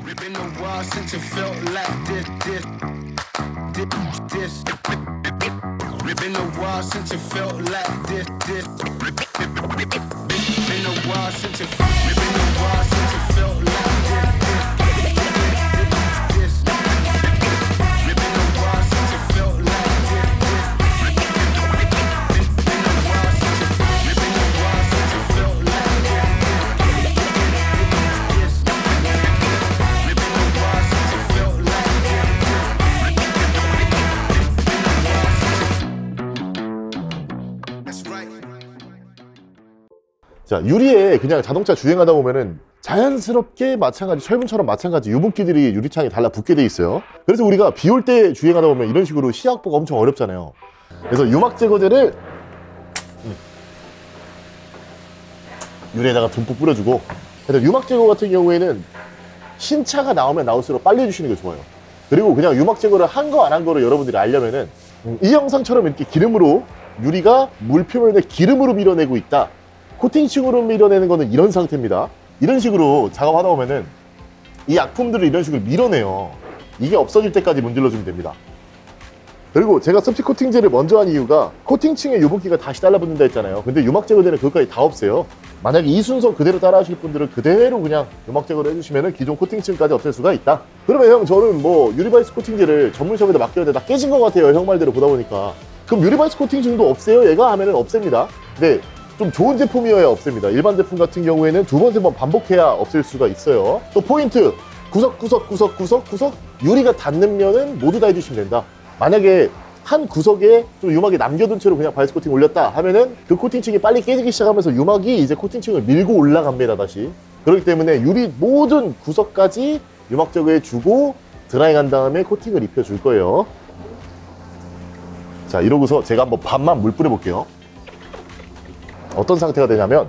Been a while since it felt like this. Been a while since it felt like this. Been a while since it felt like this. 자, 유리에 그냥 자동차 주행하다 보면은 자연스럽게 마찬가지, 철분처럼 마찬가지 유분기들이 유리창에 달라붙게 돼 있어요. 그래서 우리가 비 올 때 주행하다 보면 이런 식으로 시약보가 엄청 어렵잖아요. 그래서 유막 제거제를 유리에다가 듬뿍 뿌려주고, 그래서 유막 제거 같은 경우에는 신차가 나오면 나올수록 빨리 해주시는 게 좋아요. 그리고 그냥 유막 제거를 한 거 안 한 거를 여러분들이 알려면은 이 영상처럼 이렇게 기름으로, 유리가 물 표면에 기름으로 밀어내고 있다, 코팅층으로 밀어내는 거는 이런 상태입니다. 이런 식으로 작업하다 보면은 이 약품들을 이런 식으로 밀어내요. 이게 없어질 때까지 문질러주면 됩니다. 그리고 제가 습식 코팅제를 먼저 한 이유가 코팅층에 유분기가 다시 달라붙는다 했잖아요. 근데 유막 제거제는 그것까지 다 없애요. 만약에 이 순서 그대로 따라 하실 분들은 그대로 그냥 유막 제거를 해주시면 기존 코팅층까지 없앨 수가 있다. 그러면 형, 저는 뭐 유리바이스 코팅제를 전문샵에다 맡겼는데 다 깨진 것 같아요, 형 말대로 보다 보니까. 그럼 유리바이스 코팅층도 없애요? 얘가 하면은 없앱니다. 근데 좀 좋은 제품이어야 없앱니다. 일반 제품 같은 경우에는 두 번, 세 번 반복해야 없앨 수가 있어요. 또 포인트, 구석 유리가 닿는 면은 모두 다 해주시면 된다. 만약에 한 구석에 좀 유막이 남겨둔 채로 그냥 바이스 코팅 올렸다 하면은 그 코팅층이 빨리 깨지기 시작하면서 유막이 이제 코팅층을 밀고 올라갑니다, 다시. 그렇기 때문에 유리 모든 구석까지 유막 제거해 주고 드라이한 다음에 코팅을 입혀줄 거예요. 자, 이러고서 제가 한번 반만 물 뿌려볼게요. 어떤 상태가 되냐면,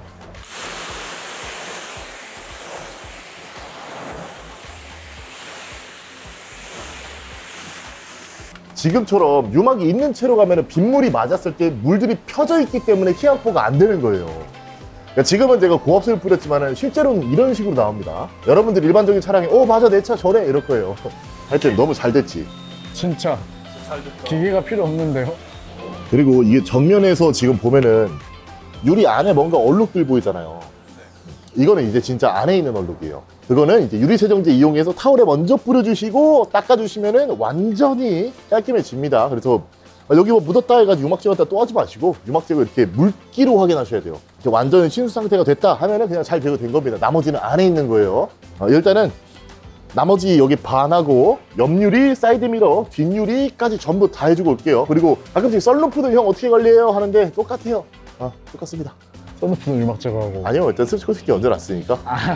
지금처럼 유막이 있는 채로 가면 빗물이 맞았을 때 물들이 펴져 있기 때문에 희양포가 안 되는 거예요. 그러니까 지금은 제가 고압수를 뿌렸지만 실제로는 이런 식으로 나옵니다. 여러분들 일반적인 차량에 맞아, 내 차 저래, 이럴 거예요. 하여튼 너무 잘 됐지. 진짜 기계가 필요 없는데요. 그리고 이게 정면에서 지금 보면은 유리 안에 뭔가 얼룩들 보이잖아요. 이거는 이제 진짜 안에 있는 얼룩이에요. 그거는 이제 유리 세정제 이용해서 타올에 먼저 뿌려주시고 닦아주시면은 완전히 깔끔해집니다. 그래서 여기 뭐 묻었다 해가지고 유막 제거 또 하지 마시고 유막 제거 이렇게 물기로 확인하셔야 돼요. 이렇게 완전히 친수 상태가 됐다 하면은 그냥 잘 제거된 겁니다. 나머지는 안에 있는 거예요. 일단은 나머지 여기 반하고 옆유리, 사이드미러, 뒷유리까지 전부 다 해주고 올게요. 그리고 가끔씩 썬루프도 형 어떻게 관리해요? 하는데 똑같아요. 똑같습니다. 썬루프는 유막 제거하고. 아니요, 일단 습식 코팅기 얹어놨으니까.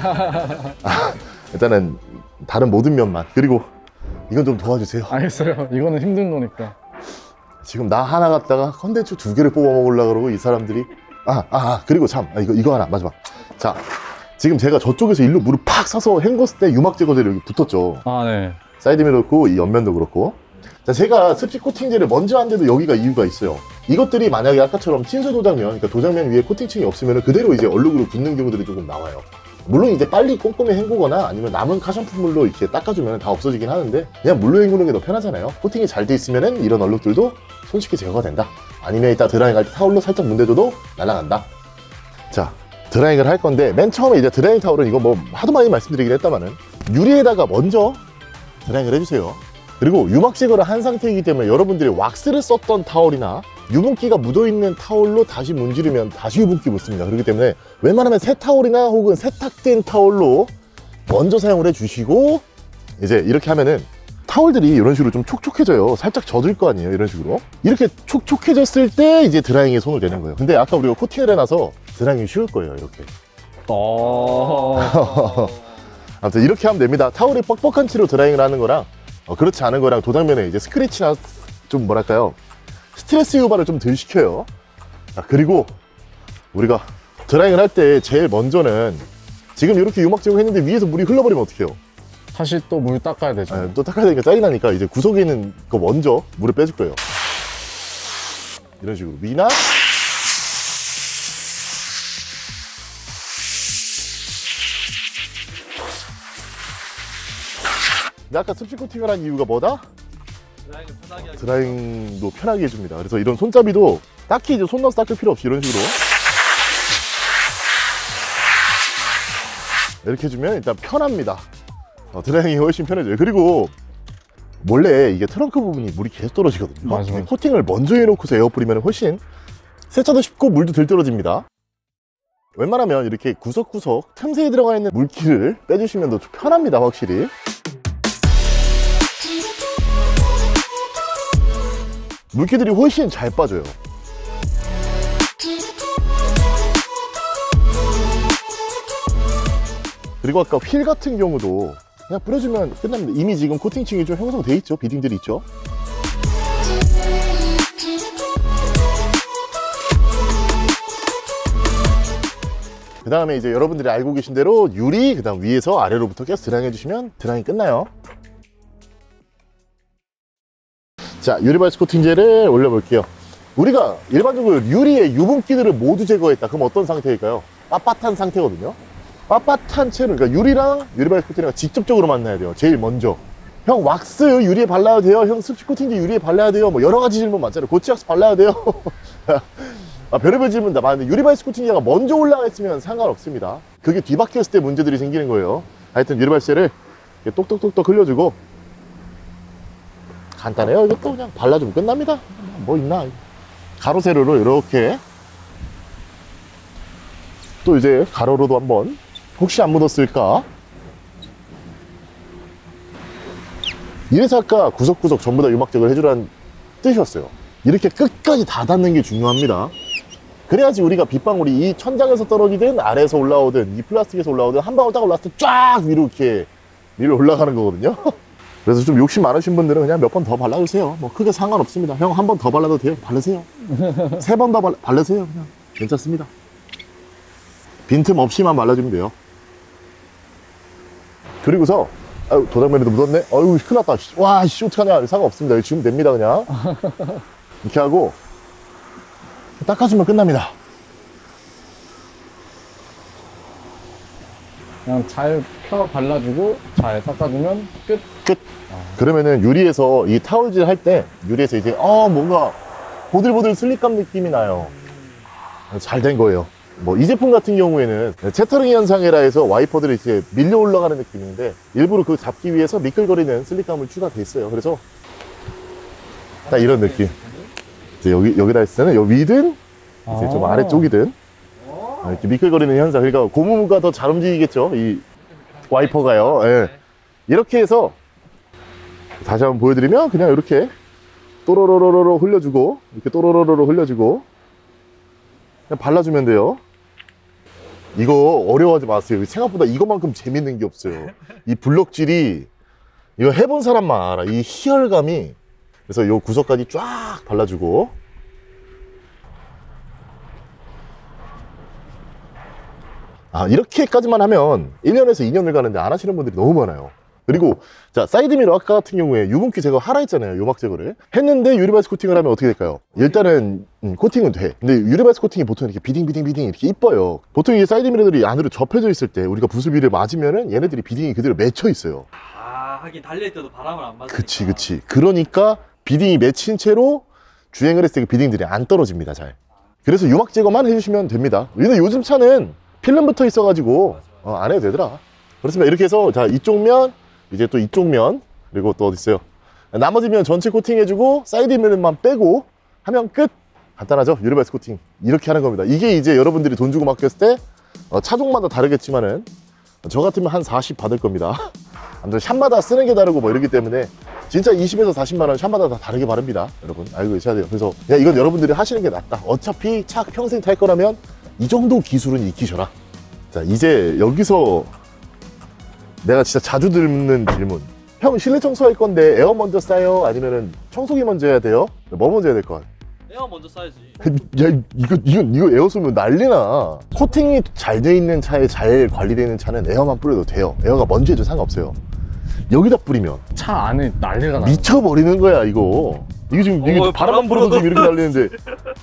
일단은 다른 모든 면만. 그리고 이건 좀 도와주세요. 알겠어요. 이거는 힘든 거니까. 지금 나 하나 갖다가 컨텐츠 2개를 뽑아 먹으려고 그러고 이 사람들이. 그리고 참, 이거 하나 마지막. 자, 지금 제가 저쪽에서 일로 물을 팍 사서 헹궜을 때 유막 제거제를 여기 붙었죠. 네. 사이드미러 그렇고 이 옆면도 그렇고. 자, 제가 습식 코팅제를 먼저 한 데도 여기가 이유가 있어요. 이것들이 만약에 아까처럼 친수 도장면, 그러니까 도장면 위에 코팅층이 없으면 그대로 이제 얼룩으로 굳는 경우들이 조금 나와요. 물론 이제 빨리 꼼꼼히 헹구거나 아니면 남은 카샴푸물로 이렇게 닦아주면 다 없어지긴 하는데, 그냥 물로 헹구는 게 더 편하잖아요. 코팅이 잘 돼 있으면 이런 얼룩들도 손쉽게 제거가 된다. 아니면 이따 드라이잉 할 때 타올로 살짝 문대줘도 날아간다. 자, 드라이잉을 할 건데, 맨 처음에 이제 드라이잉 타올은 이거 뭐 하도 많이 말씀드리긴 했다마는 유리에다가 먼저 드라이잉을 해주세요. 그리고 유막 제거를 한 상태이기 때문에 여러분들이 왁스를 썼던 타올이나 유분기가 묻어있는 타올로 다시 문지르면 다시 유분기 묻습니다. 그렇기 때문에 웬만하면 새 타올이나 혹은 세탁된 타올로 먼저 사용을 해주시고, 이제 이렇게 하면은 타올들이 이런 식으로 좀 촉촉해져요. 살짝 젖을 거 아니에요, 이런 식으로. 이렇게 촉촉해졌을 때 이제 드라이잉에 손을 대는 거예요. 근데 아까 우리가 코팅을 해놔서 드라이잉이 쉬울 거예요, 이렇게. 아무튼 이렇게 하면 됩니다. 타올이 뻑뻑한 채로 드라이잉을 하는 거랑 그렇지 않은 거랑 도장면에 이제 스크래치나 좀 뭐랄까요, 스트레스 유발을 좀 덜 시켜요. 자, 그리고 우리가 드라이잉을 할 때 제일 먼저는 지금 이렇게 유막 제거했는데 위에서 물이 흘러버리면 어떡해요? 다시 또 물 닦아야 되죠. 또 닦아야 되니까 짜증 나니까 이제 구석에 있는 거 먼저 물을 빼줄 거예요. 이런 식으로 위나 근데 아까 습식 코팅을 한 이유가 뭐다? 드라이를 편하게 하기. 드라잉도 편하게 해줍니다. 그래서 이런 손잡이도 딱히 이제 손 넣어서 닦을 필요 없이 이런 식으로 이렇게 해주면 일단 편합니다. 드라잉이 훨씬 편해져요. 그리고 원래 이게 트렁크 부분이 물이 계속 떨어지거든요. 맞아. 코팅을 먼저 해놓고서 에어 뿌리면 훨씬 세차도 쉽고 물도 덜 떨어집니다. 웬만하면 이렇게 구석구석 틈새에 들어가 있는 물기를 빼주시면 더 편합니다, 확실히. 물기들이 훨씬 잘 빠져요. 그리고 아까 휠 같은 경우도 그냥 뿌려주면 끝납니다. 이미 지금 코팅층이 좀 형성돼 있죠. 비딩들이 있죠. 그 다음에 이제 여러분들이 알고 계신 대로 유리, 그 다음 위에서 아래로부터 계속 드라잉 해주시면 드라잉이 끝나요. 자, 유리바이스 코팅제를 올려볼게요. 우리가 일반적으로 유리의 유분기들을 모두 제거했다. 그럼 어떤 상태일까요? 빳빳한 상태거든요. 빳빳한 채로, 그러니까 유리랑 유리바이스 코팅이랑 직접적으로 만나야 돼요. 제일 먼저. 형 왁스 유리에 발라야 돼요. 형 습식 코팅제 유리에 발라야 돼요. 뭐 여러 가지 질문 많잖아요. 고치약스 발라야 돼요. 별의별 질문 다 많은데 유리바이스 코팅제가 먼저 올라가 있으면 상관없습니다. 그게 뒤바뀌었을 때 문제들이 생기는 거예요. 하여튼 유리바이스를 똑똑똑똑 흘려주고 간단해요. 이것도 그냥 발라주면 끝납니다. 뭐 있나. 가로 세로로 이렇게 또 이제 가로로도 한번 혹시 안 묻었을까. 이래서 아까 구석구석 전부 다 유막 제거를 해주라는 뜻이었어요. 이렇게 끝까지 다 닿는 게 중요합니다. 그래야지 우리가 빗방울이 이 천장에서 떨어지든 아래에서 올라오든 이 플라스틱에서 올라오든 한 방울 딱 올라왔을 때 쫙 위로 이렇게 위로 올라가는 거거든요. 그래서 좀 욕심 많으신 분들은 그냥 몇 번 더 발라주세요. 뭐 크게 상관없습니다. 형 한 번 더 발라도 돼요. 바르세요. 3번 더 바르세요. 그냥 괜찮습니다. 빈틈 없이만 발라주면 돼요. 그리고서 아유 도장면에도 묻었네. 아유 큰일 났다. 와 씨 어떡하냐. 상관없습니다. 지우면 됩니다. 그냥 이렇게 하고 닦아주면 끝납니다. 그냥 잘 펴 발라주고 잘 닦아주면 끝. 끝. 그러면은 유리에서 이 타월질 할 때 유리에서 이제 뭔가 보들보들 슬립감 느낌이 나요. 잘 된 거예요. 뭐 이 제품 같은 경우에는 채터링 현상이라 해서 와이퍼들이 이렇게 밀려 올라가는 느낌인데 일부러 그 잡기 위해서 미끌거리는 슬립감을 추가돼 있어요. 그래서 딱 이런 느낌. 이제 여기다 했을 때는 여기 위든 이제 좀 아래쪽이든 이렇게 미끌거리는 현상. 그러니까 고무가 더 잘 움직이겠죠. 이 와이퍼가요. 예. 이렇게 해서 다시 한번 보여드리면 그냥 이렇게 또로로로로 흘려주고 이렇게 또로로로로 흘려주고 그냥 발라주면 돼요. 이거 어려워하지 마세요. 생각보다 이거만큼 재밌는 게 없어요. 이 블럭질이 이거 해본 사람만 알아. 이 희열감이. 그래서 요 구석까지 쫙 발라주고 이렇게까지만 하면 1년에서 2년을 가는데 안 하시는 분들이 너무 많아요. 그리고 자 사이드미러 아까 같은 경우에 유분기 제거 하라 했잖아요. 요막 제거를 했는데 유리바이스 코팅을 하면 어떻게 될까요? 일단은 코팅은 돼. 근데 유리바이스 코팅이 보통 이렇게 비딩 이렇게 이뻐요. 보통 이 사이드미러들이 안으로 접혀져 있을 때 우리가 부수비를 맞으면은 얘네들이 비딩이 그대로 맺혀 있어요. 하긴 달릴 때도 바람을 안 맞으니까. 그치. 그러니까 비딩이 맺힌 채로 주행을 했을 때 그 비딩들이 안 떨어집니다. 잘. 그래서 유막 제거만 해주시면 됩니다. 근데 요즘 차는 필름 붙어 있어가지고 안 해도 되더라. 그렇습니다. 이렇게 해서 자 이쪽 면 이제 또 이쪽 면 그리고 또 어디 있어요? 나머지 면 전체 코팅해주고 사이드 면만 빼고 하면 끝. 간단하죠? 유리바이스 코팅 이렇게 하는 겁니다. 이게 이제 여러분들이 돈 주고 맡겼을 때 차종마다 다르겠지만은 저 같으면 한 40 받을 겁니다. 아무튼 샵마다 쓰는 게 다르고 뭐 이러기 때문에 진짜 20에서 40만 원 샵마다 다 다르게 바릅니다. 여러분 알고 계셔야 돼요. 그래서 그냥 이건 여러분들이 하시는 게 낫다. 어차피 차 평생 탈 거라면 이 정도 기술은 익히셔라. 자 이제 여기서 내가 진짜 자주 듣는 질문. 형 실내 청소할 건데 에어 먼저 싸요? 아니면은 청소기 먼저 해야 돼요? 뭐 먼저 해야 될 것 같아? 에어 먼저 싸야지. 야 이거 에어 쏘면 난리나. 코팅이 잘 돼 있는 차에 잘 관리되어 있는 차는 에어만 뿌려도 돼요. 에어가 먼저 해도 상관없어요. 여기다 뿌리면 차 안에 난리가 나. 미쳐버리는 거야 이거. 이게 지금 이게 바람만 불어도 지금 이렇게 날리는데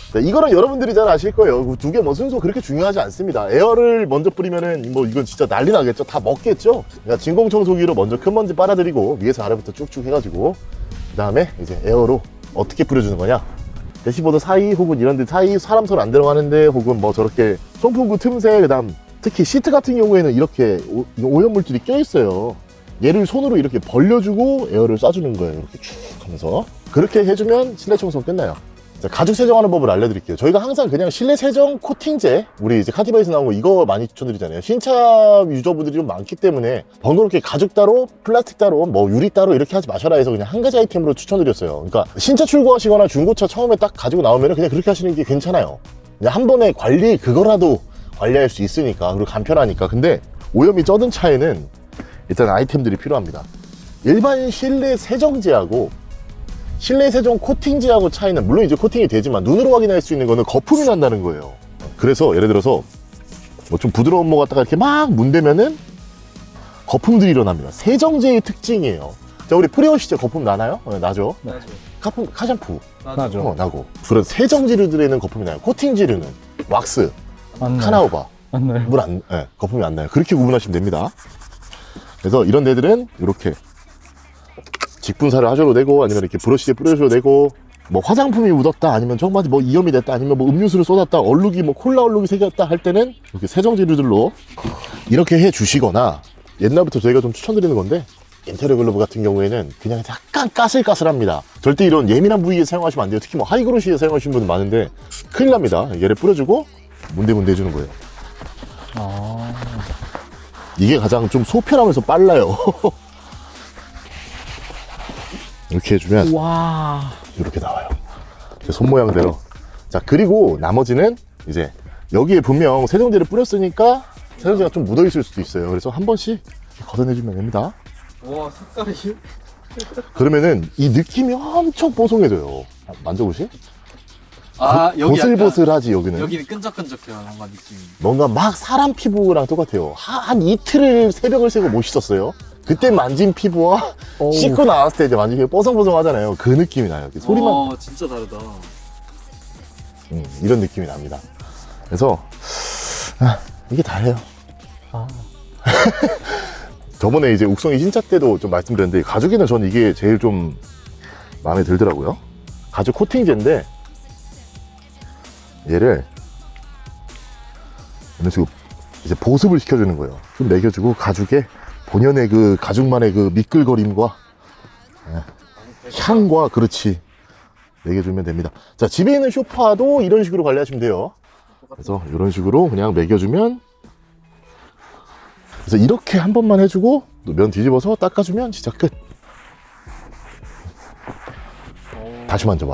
자, 이거는 여러분들이 잘 아실 거예요. 두 개 뭐 순서 그렇게 중요하지 않습니다. 에어를 먼저 뿌리면은 뭐 이건 진짜 난리 나겠죠. 다 먹겠죠. 그러니까 진공청소기로 먼저 큰 먼지 빨아들이고 위에서 아래부터 쭉쭉 해가지고 그 다음에 이제 에어로 어떻게 뿌려주는 거냐. 대시보드 사이 혹은 이런 데 사이 사람 손 안 들어가는데 혹은 뭐 저렇게 송풍구 틈새, 그 다음 특히 시트 같은 경우에는 이렇게 오염물질이 껴있어요. 얘를 손으로 이렇게 벌려주고 에어를 쏴주는 거예요. 이렇게 쭉 하면서 그렇게 해주면 실내 청소 끝나요. 자, 가죽 세정하는 법을 알려드릴게요. 저희가 항상 그냥 실내 세정 코팅제, 우리 이제 카티바에서 나온 거 이거 많이 추천드리잖아요. 신차 유저분들이 좀 많기 때문에 번거롭게 가죽 따로, 플라스틱 따로, 뭐 유리 따로 이렇게 하지 마셔라 해서 그냥 한 가지 아이템으로 추천드렸어요. 그러니까 신차 출고하시거나 중고차 처음에 딱 가지고 나오면 그냥 그렇게 하시는 게 괜찮아요. 그냥 한 번에 관리 그거라도 관리할 수 있으니까, 그리고 간편하니까. 근데 오염이 쩌든 차에는 일단 아이템들이 필요합니다. 일반 실내 세정제하고 실내 세정 코팅제하고 차이는, 물론 이제 코팅이 되지만 눈으로 확인할 수 있는 거는 거품이 난다는 거예요. 그래서 예를 들어서 뭐 좀 부드러운 뭐 갖다가 이렇게 막 문대면은 거품들이 일어납니다. 세정제의 특징이에요. 자, 우리 프리워시제 거품 나나요? 네, 나죠. 나죠. 카샴푸 나죠. 나고. 그런 세정지류들에는 거품이 나요. 코팅지류는 왁스, 안 나요. 카나우바, 안 나요. 거품이 안 나요. 그렇게 구분하시면 됩니다. 그래서 이런 데들은 이렇게 직분사를 하셔도 되고, 아니면 이렇게 브러쉬에 뿌려줘도 되고, 뭐 화장품이 묻었다, 아니면 정말 뭐 이염이 됐다, 아니면 뭐 음료수를 쏟았다, 얼룩이 뭐 콜라 얼룩이 새겼다 할 때는 이렇게 세정지류들로 이렇게 해 주시거나, 옛날부터 저희가 좀 추천드리는 건데, 인테리어 글러브 같은 경우에는 그냥 약간 까슬까슬합니다. 절대 이런 예민한 부위에 사용하시면 안 돼요. 특히 뭐 하이그로시에 사용하시는 분들 많은데 큰일 납니다. 얘를 뿌려주고 문대문대 해주는 거예요. 아, 이게 가장 좀 소편하면서 빨라요. 이렇게 해주면 와, 이렇게 나와요. 제 손 모양대로. 자, 그리고 나머지는 이제 여기에 분명 세정제를 뿌렸으니까 세정제가 좀 묻어 있을 수도 있어요. 그래서 한 번씩 걷어내주면 됩니다. 와, 색깔이. 그러면은 이 느낌이 엄청 뽀송해져요. 만져보시? 아, 여기 보슬보슬하지. 여기는 여기는 끈적끈적해요, 뭔가 느낌이. 뭔가 막 사람 피부랑 똑같아요. 한 이틀을 새벽을 새고 못 씻었어요. 그때 만진 피부와 어우. 씻고 나왔을 때 이제 만지면 뽀송뽀송 하잖아요. 그 느낌이 나요. 이렇게 소리만 진짜 다르다. 이런 느낌이 납니다. 그래서 이게 다예요. 아. 저번에 이제 욱성이 신차 때도 좀 말씀드렸는데, 가죽에는 전 이게 제일 좀 마음에 들더라고요. 가죽 코팅제인데 얘를 이런 식으로 이제 보습을 시켜주는 거예요. 좀 매겨주고 가죽에 본연의 그 가죽만의 그 미끌거림과 향과, 그렇지, 매겨주면 됩니다. 자, 집에 있는 소파도 이런 식으로 관리하시면 돼요. 그래서 이런 식으로 그냥 매겨주면, 그래서 이렇게 한 번만 해주고 또 면 뒤집어서 닦아주면 진짜 끝. 다시 만져봐.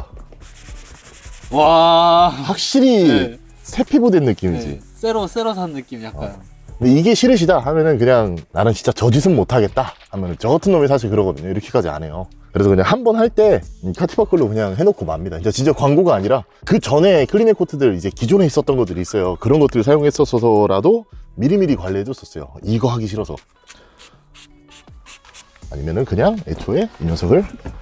와. 확실히 네. 새 피부 된 느낌이지. 네. 새로 산 느낌 약간. 근데 이게 싫으시다 하면은 그냥 나는 진짜 저 짓은 못하겠다 하면은, 저 같은 놈이 사실 그러거든요. 이렇게까지 안 해요. 그래서 그냥 한 번 할 때 카티바 걸로 그냥 해놓고 맙니다. 진짜 광고가 아니라 그 전에 클리넷 코트들 이제 기존에 있었던 것들이 있어요. 그런 것들을 사용했었어서라도 미리미리 관리해줬었어요. 이거 하기 싫어서. 아니면은 그냥 애초에 이 녀석을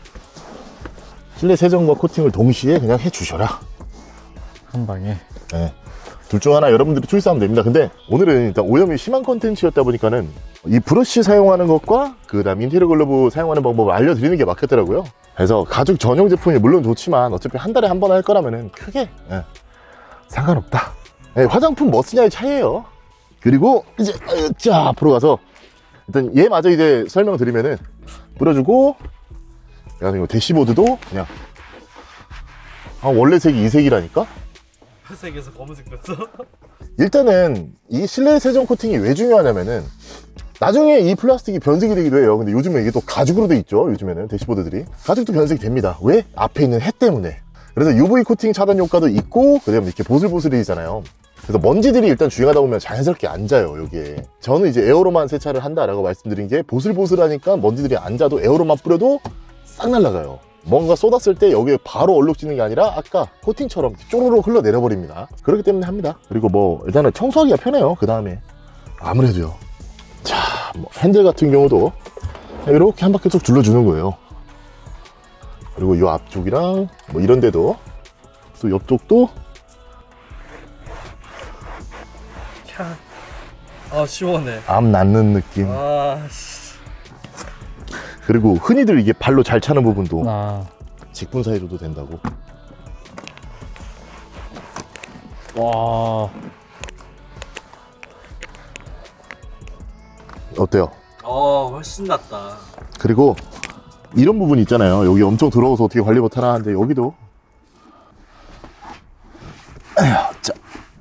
실내 세정과 코팅을 동시에 그냥 해주셔라. 한 방에. 네. 둘 중 하나 여러분들이 출사하면 됩니다. 근데 오늘은 일단 오염이 심한 컨텐츠였다 보니까는 이 브러쉬 사용하는 것과 그 다음 인테리어 글러브 사용하는 방법을 알려드리는 게 맞겠더라고요. 그래서 가죽 전용 제품이 물론 좋지만 어차피 한 달에 한 번 할 거라면은 크게 상관없다. 화장품 뭐 쓰냐의 차이예요. 그리고 이제 자, 앞으로 가서 일단 얘마저 이제 설명드리면은 뿌려주고, 그리고 대시보드도 그냥 원래 색이 이 색이라니까. 회색에서 검은색 됐어. 일단은 이 실내 세정 코팅이 왜 중요하냐면은 나중에 이 플라스틱이 변색이 되기도 해요. 근데 요즘에 이게 또 가죽으로 돼 있죠. 요즘에는 대시보드들이 가죽도 변색이 됩니다. 왜? 앞에 있는 해 때문에. 그래서 UV 코팅 차단 효과도 있고, 그다음에 이렇게 보슬보슬해지잖아요. 그래서 먼지들이 일단 주행하다 보면 자연스럽게 앉아요. 여기에 저는 이제 에어로만 세차를 한다라고 말씀드린 게, 보슬보슬하니까 먼지들이 앉아도 에어로만 뿌려도 싹 날아가요. 뭔가 쏟았을 때 여기에 바로 얼룩지는 게 아니라 아까 코팅처럼 쪼르르 흘러내려 버립니다. 그렇기 때문에 합니다. 그리고 뭐 일단은 청소하기가 편해요. 그 다음에 아무래도요, 자, 뭐 핸들 같은 경우도 이렇게 한 바퀴 쭉 둘러주는 거예요. 그리고 이 앞쪽이랑 뭐 이런 데도, 또 옆쪽도 아 시원해. 암 낫는 느낌. 아 씨. 그리고 흔히들 이게 발로 잘 차는 부분도 아. 직분 사이로도 된다고. 와. 어때요? 훨씬 낫다. 그리고 이런 부분 있잖아요. 여기 엄청 더러워서 어떻게 관리 못하나 하는데 여기도 에휴, 자,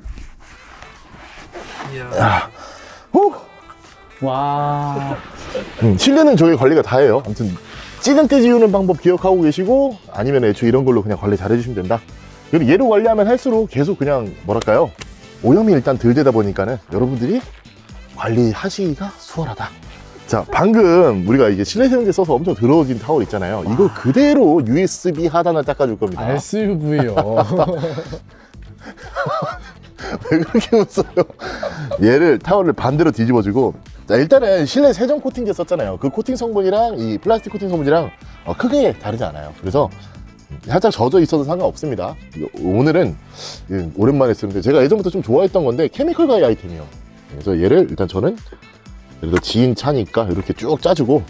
이야. 후! 와. 실내는 저희 관리가 다 해요. 아무튼 찌든 때 지우는 방법 기억하고 계시고 아니면 애초에 이런 걸로 그냥 관리 잘 해주시면 된다. 그리고 얘로 관리하면 할수록 계속 그냥 뭐랄까요, 오염이 일단 덜 되다 보니까는 여러분들이 관리하시기가 수월하다. 자, 방금 우리가 이게 실내 세정제 써서 엄청 더러워진 타월 있잖아요. 이거 그대로 USB 하단을 닦아줄 겁니다. SUV요. 왜 그렇게 웃어요? 얘를 타월을 반대로 뒤집어주고, 자, 일단은 실내 세정 코팅제 썼잖아요. 그 코팅 성분이랑 이 플라스틱 코팅 성분이랑 크게 다르지 않아요. 그래서 살짝 젖어 있어도 상관없습니다. 오늘은 오랜만에 쓰는데 제가 예전부터 좀 좋아했던 건데 케미컬 가이 아이템이에요. 그래서 얘를 일단 저는 그래도 지인 차니까 이렇게 쭉 짜주고,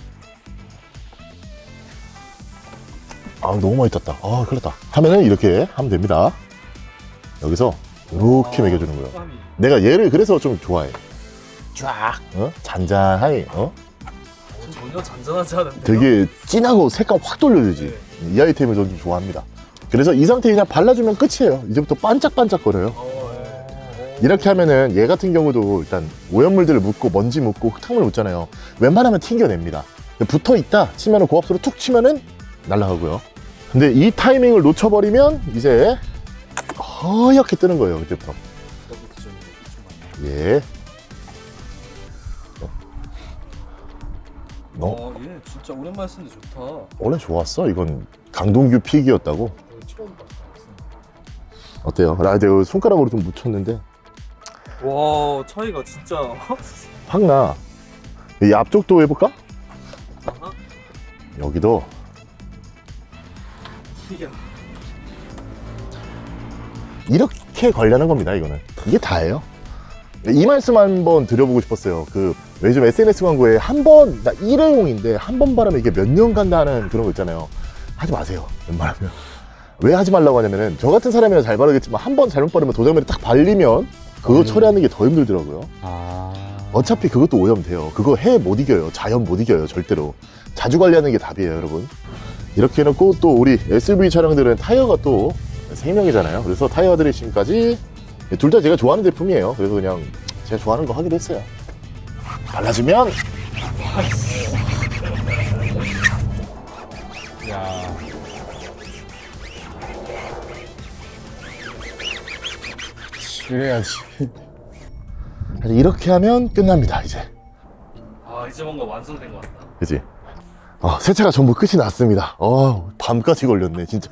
아 너무 많이 땄다. 아 큰일 났다. 하면은 이렇게 하면 됩니다. 여기서 이렇게 먹여주는 거예요. 땀이. 내가 얘를 그래서 좀 좋아해. 쫙 잔잔하게 전혀 잔잔하지 않은데. 되게 진하고 색감 확 돌려주지. 이 아이템을 저는 좀 좋아합니다. 그래서 이 상태에 그냥 발라주면 끝이에요. 이제부터 반짝반짝거려요. 이렇게 하면은 얘 같은 경우도 일단 오염물들을 묻고 먼지 묻고 흙탕물 묻잖아요. 웬만하면 튕겨냅니다. 붙어있다 치면은 고압수로 툭 치면은 날아가고요. 근데 이 타이밍을 놓쳐버리면 이제 허옇게 뜨는 거예요. 그때부터. 예. 얘 진짜 오랜만에 쓰는데 좋다. 원래 좋았어. 이건 강동규 픽이었다고. 처음 봤어. 어때요? 나 내가 손가락으로 좀 묻혔는데 와 차이가 진짜. 확 나. 이 앞쪽도 해볼까? 아하. 여기도 이야. 이렇게 관리하는 겁니다. 이거는 이게 다예요. 이 말씀 한번 드려보고 싶었어요. 그 요즘 SNS 광고에 한 번, 나 일회용인데 한 번 바르면 이게 몇 년 간다는 그런 거 있잖아요. 하지 마세요. 웬만하면. 왜 하지 말라고 하냐면은 저 같은 사람이라 잘 바르겠지만 한 번 잘못 바르면 도장면에 딱 발리면 그거 처리하는 게 더 힘들더라고요. 아. 어차피 그것도 오염돼요. 그거 해 못 이겨요. 자연 못 이겨요. 절대로. 자주 관리하는 게 답이에요, 여러분. 이렇게 해놓고 또 우리 SUV 차량들은 타이어가 또 생명이잖아요. 그래서 타이어 드레싱까지 둘 다 제가 좋아하는 제품이에요. 그래서 그냥 제가 좋아하는 거 하기로 했어요. 발라주면 야. 이래야지. 사실 이렇게 하면 끝납니다. 이제. 이제 뭔가 완성된 것 같다. 그치? 세차가 전부 끝이 났습니다. 밤까지 걸렸네, 진짜.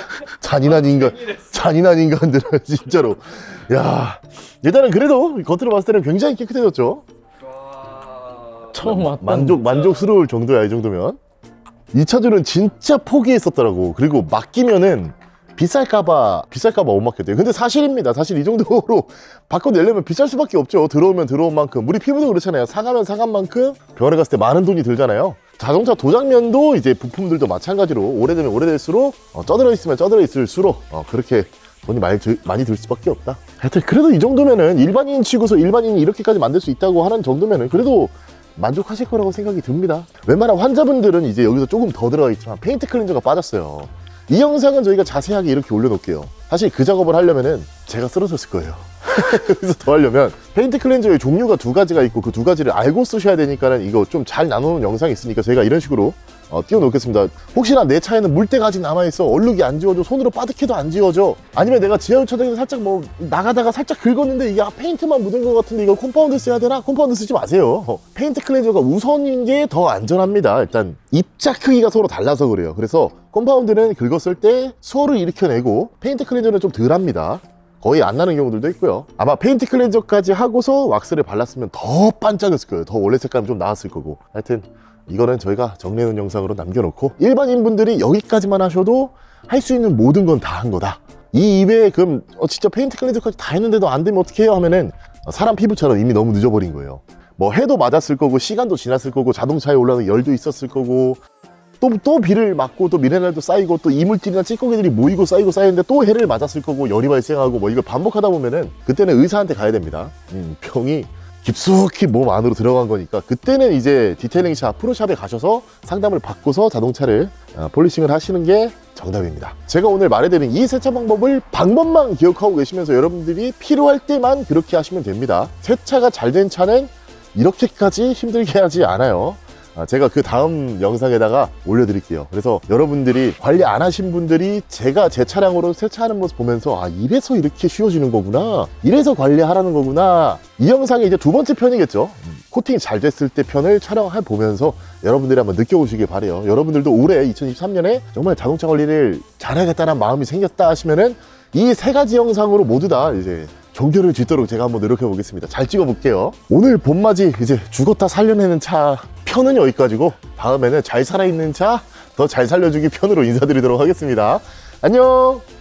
잔인한 인간들, 진짜로. 야, 일단은 그래도 겉으로 봤을 때는 굉장히 깨끗해졌죠? 와. 처음 왔다. 만족스러울 정도야, 이 정도면. 이 차주는 진짜 포기했었더라고. 그리고 맡기면은 비쌀까봐 못 맡겼대요. 근데 사실입니다. 사실 이 정도로 바꿔내려면 비쌀 수밖에 없죠. 들어오면 들어온 만큼. 우리 피부도 그렇잖아요. 사가면 사간 만큼 병원에 갔을 때 많은 돈이 들잖아요. 자동차 도장면도 이제 부품들도 마찬가지로 오래되면 오래될수록 쪄들어 있으면 쪄들어 있을수록 그렇게 돈이 많이 들 수밖에 없다. 하여튼 그래도 이 정도면은 일반인 치고서 일반인이 이렇게까지 만들 수 있다고 하는 정도면은 그래도 만족하실 거라고 생각이 듭니다. 웬만한 환자분들은 이제 여기서 조금 더 들어가 있지만 페인트 클렌저가 빠졌어요. 이 영상은 저희가 자세하게 이렇게 올려놓을게요. 사실 그 작업을 하려면은 제가 쓰러졌을 거예요. 그래서 더 하려면 페인트 클렌저의 종류가 두 가지가 있고 그 두 가지를 알고 쓰셔야 되니까는 이거 좀 잘 나누는 영상이 있으니까 저희가 이런 식으로 띄워놓겠습니다. 혹시나 내 차에는 물때가 아직 남아있어. 얼룩이 안 지워져. 손으로 빠득해도 안 지워져. 아니면 내가 지하주차장에서 살짝 나가다가 살짝 긁었는데 이게 페인트만 묻은 것 같은데 이거 콤파운드 써야 되나? 콤파운드 쓰지 마세요. 페인트 클렌저가 우선인 게 더 안전합니다. 일단 입자 크기가 서로 달라서 그래요. 그래서 콤파운드는 긁었을 때 수어를 일으켜내고 페인트 클렌저는 좀 덜합니다. 거의 안 나는 경우들도 있고요. 아마 페인트 클렌저까지 하고서 왁스를 발랐으면 더 반짝였을 거예요. 더 원래 색감이 좀 나왔을 거고. 하여튼 이거는 저희가 정리해놓은 영상으로 남겨놓고 일반인분들이 여기까지만 하셔도 할 수 있는 모든 건 다 한 거다. 이 이외에 그럼 진짜 페인트 클렌저까지 다 했는데도 안 되면 어떻게 해요? 하면은 사람 피부처럼 이미 너무 늦어버린 거예요. 뭐 해도 맞았을 거고 시간도 지났을 거고 자동차에 올라오는 열도 있었을 거고 또 비를 맞고 또 미네랄도 쌓이고 또 이물질이나 찌꺼기들이 모이고 쌓이고 쌓이는데 또 해를 맞았을 거고 열이 발생하고 뭐 이걸 반복하다 보면은 그때는 의사한테 가야 됩니다. 병이 깊숙이 몸 안으로 들어간 거니까 그때는 이제 디테일링샵, 프로샵에 가셔서 상담을 받고서 자동차를 폴리싱을 하시는 게 정답입니다. 제가 오늘 말해드린 이 세차 방법만 기억하고 계시면서 여러분들이 필요할 때만 그렇게 하시면 됩니다. 세차가 잘 된 차는 이렇게까지 힘들게 하지 않아요. 제가 그 다음 영상에다가 올려드릴게요. 그래서 여러분들이 관리 안 하신 분들이 제가 제 차량으로 세차하는 모습 보면서 이래서 이렇게 쉬워지는 거구나, 이래서 관리하라는 거구나. 이 영상이 이제 두 번째 편이겠죠. 코팅이 잘 됐을 때 편을 촬영해 보면서 여러분들이 한번 느껴보시길 바래요. 여러분들도 올해 2023년에 정말 자동차 관리를 잘하겠다는 마음이 생겼다 하시면은 이 세 가지 영상으로 모두 다 이제 경계를 짓도록 제가 한번 노력해 보겠습니다. 잘 찍어 볼게요. 오늘 봄맞이 이제 죽었다 살려내는 차 편은 여기까지고 다음에는 잘 살아있는 차 더 잘 살려주기 편으로 인사드리도록 하겠습니다. 안녕.